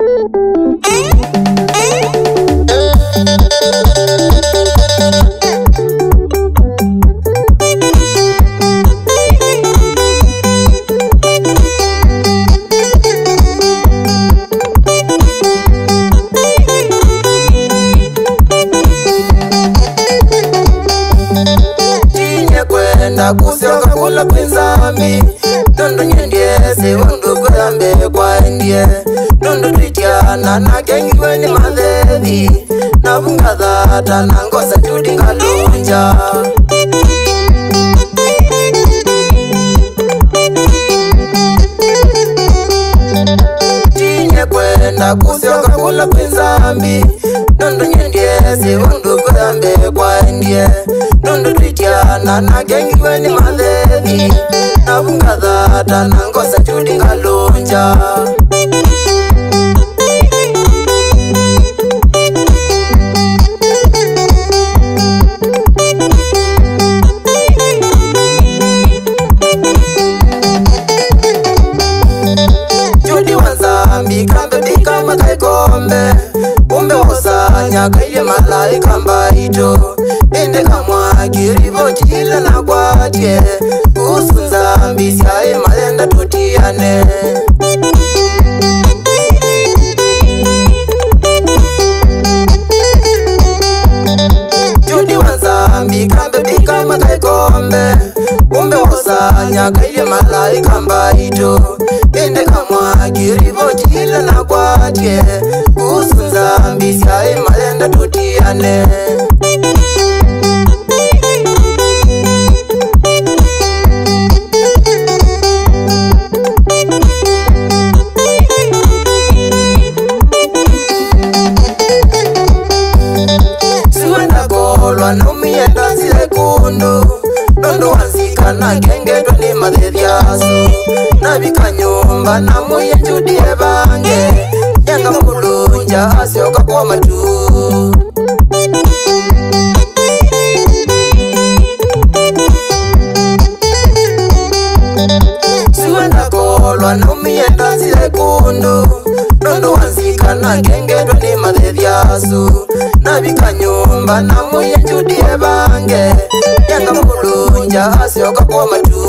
Kusioka kula pinzami Nundu nyendie si undu kuyambe kwa endie Nundu tuitiana na kengiwe ni madhethi Na vunga dhata na ngosa tudinga lunja Tinye kwenda kusioka kula pinzami Nundu nyendie si undu kuyambe kwa endie Nundu tuitiana na kengiwe ni madhethi Na vunga dhata na ngosa tudinga lunja Judi wanzambi kambe dika makaikombe Umbe wasanya kaile malaika mbaito Ende kamwa kirivo chile na kwatie Kusunza mbisi ae malenda tutiane Judi wanzambi kambe dika makaikombe Umbe wasanya kaile malaika mbaito Ende kamwa kirivo chile na kwatie Kusunza mbisi ae malenda tutiane Numienda zile kundu Nundu wanzika na kengetwa ni madhethiasu Nabika nyumba na muye njudie bange Yanga mkulunja asioka kwa matu Siwenda kolwa numienda zile kundu Nundu wanzika na kengetwa ni madhethiasu Nabika nyumba na muye njudie bange Yanga mkulunja asioka kwa matu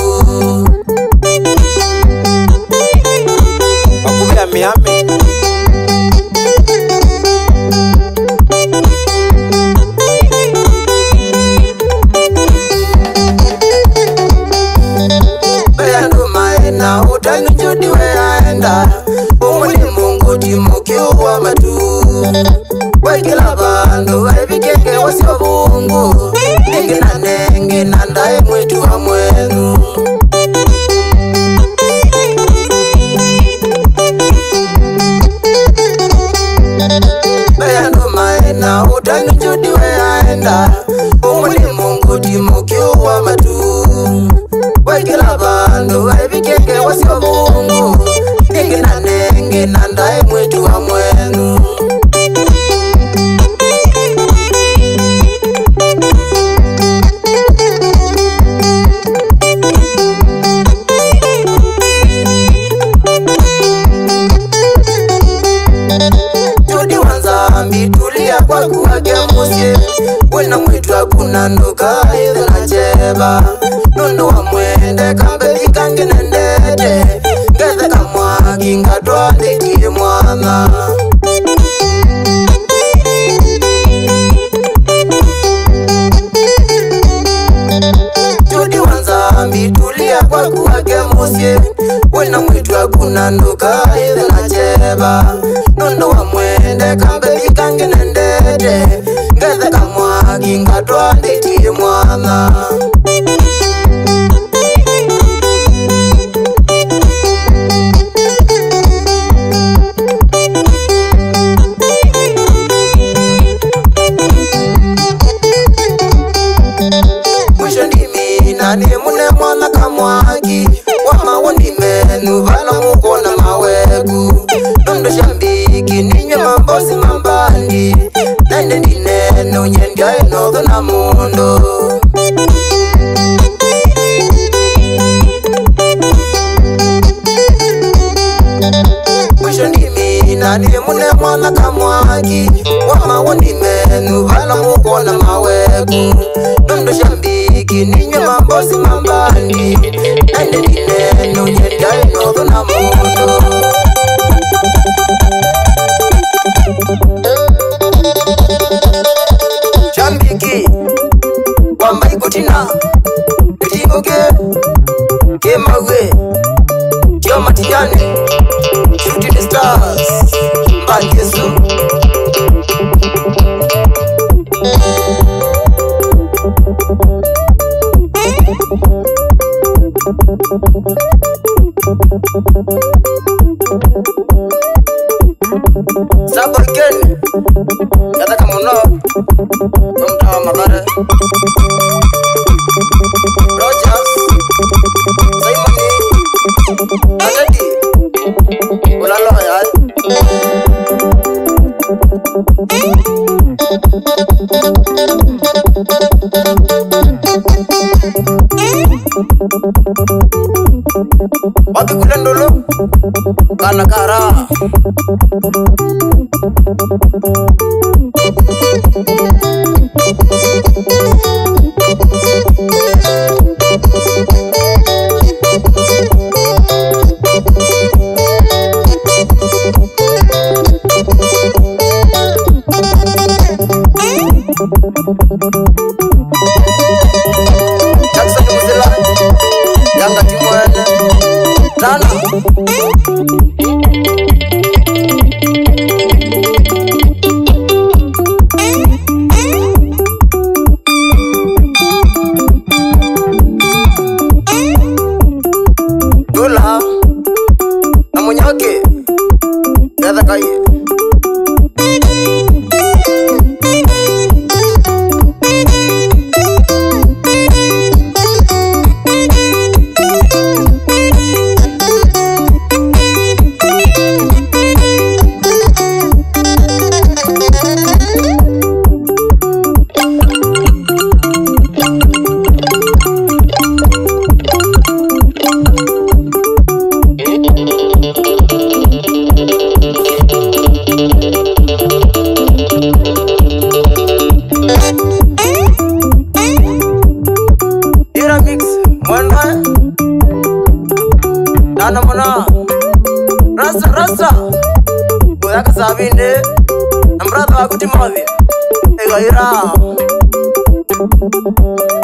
Wakubia miami Beyandu maena utani njudi weaenda Umuli mungu timukiuwa matu Waikila bandu waibikenge wasio bungu Ningi na nengi na ndae mwetu wa mwenu Beyandu maena utani njudi weaenda Umuli mungu timukiuwa matu Waikila bandu waibikenge wasio bungu Ningi na nengi na ndae mwetu wa mwenu Judi wanzambi tulia kwa kuwake musie Wina mwitu hakuna nduka hithi na cheba Nundu wa mwende kambe ikangi nendete Ngethe kamwa kingatwa ndikie mwana Judi wanzambi tulia kwa kuwake musie Wina mwitu hakuna nduka hithi na cheba Nundu wa mwende kambe ikangi nendete Ngethe kamwa kingatwa ndikie mwana Mwisho ndimi nani mune mwana kamwaki Wama wundi menu vala mukona mawegu Nundu shambiki ninyo mambosi mambandi Nende ndineno nyendia enotho na mundo nani mune mwana kamwaki wama woni menu vala mukona maweku nondo shambiki ninyo mambosi mambandi ende dineno nyenda inodho na moto shambiki wamba ikutina itigoke kemawe Yo matiyane shooting the stars Mbangesu Sabo again Yata kamono Kumtawa magare Rogers Simoni Adadi Ulalo ya Wapi kulendolo Kana kara Jackson Muzela Yanga Timwana Nana Dola Namunyake Yada kaye Mix Mwana Nana Mona Rasa Boyaka Sabinde Nambrata Wakuti Mavi Egaira